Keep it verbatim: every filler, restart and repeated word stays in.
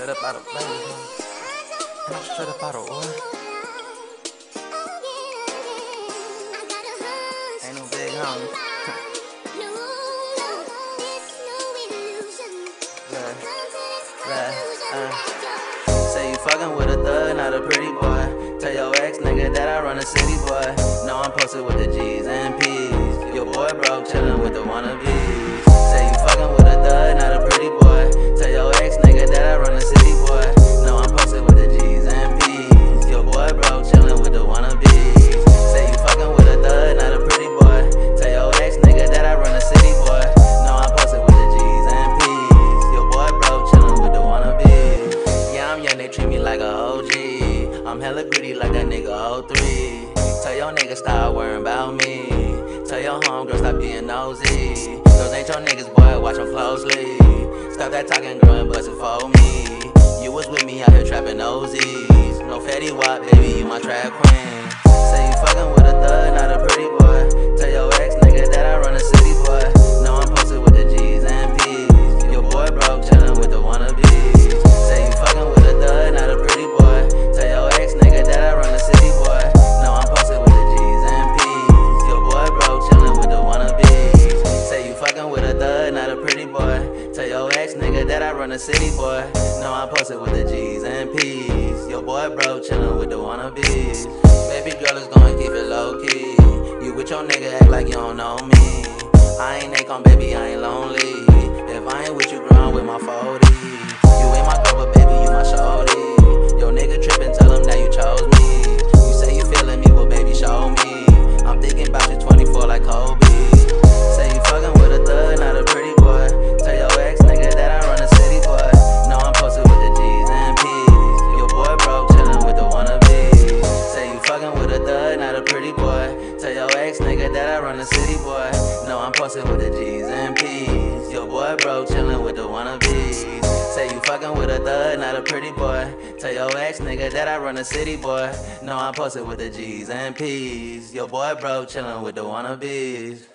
straight up out of Vegas, and I'm straight up out of oil. Ain't no big homie. Right, right, uh. Say you fucking with a thug, not a pretty boy. Tell your ex nigga that I run a city, boy. No, I'm posted with the G's and P's. Your boy broke, chillin' with the wannabes. Say you fucking with a thug, not a pretty boy. Tell your ex nigga that I run a city, boy. No, I'm posted with the G's and P's. Your boy broke, chillin' with the wannabes. Say you fucking with a thug, not a pretty boy. Tell your ex nigga that I run a city, boy. No, I'm posted with the G's and P's. Your boy broke, chillin' with the wannabes. Yeah, I'm young, they treat me like a O G. I'm hella greedy like that nigga oh three. Tell your nigga stop worrying about me. Tell your homegirl stop being nosy. Those ain't your niggas, boy, watch them closely. Stop that talking, girl, and bust it for me. You was with me out here trapping nosies. No fatty wop, baby, you my trap queen. Say you fucking with a thug, not a pretty boy. Tell your ex nigga that I run a city, boy. No, I'm posted with the G's and P's. Your boy broke, chillin' with the wannabes. Say you fucking with a thug, not a pretty boy. Tell your ex nigga that I run a city, boy. No, I'm posted with the G's and P's. Your boy broke, chillin' with the wannabes. Say you fucking with a thug, not a pretty boy. Tell your ex nigga that I run a city, boy. No, I'm posted with the G's and P's. Your boy broke, chillin' with the wannabes. Baby girl is gonna keep it low key. You with your nigga, act like you don't know me. I ain't Akon, baby, I ain't lonely. If I ain't with you, girl, I'm with my forty. You ain't my girl, but baby, you my shorty. Your nigga trippin', tell him that you chose me. You say you feelin' me, well, baby, show me. I'm thinking about you twenty-four like Kobe. Say you fucking with a thug, not a pretty boy. Tell your ex nigga that I run a city, boy. No, I'm posted with the G's and P's. Your boy broke, chillin' with the wannabes. Say you fucking with a thug, not a pretty boy. Tell your ex nigga that I run a city, boy. No, I'm posted with the G's and P's. Your boy broke, chillin' with the wannabes. Say you fucking with a thug, not a pretty boy. Tell your ex nigga that I run a city, boy. No, I'm posted with the G's and P's. Your boy broke, chillin' with the wannabes.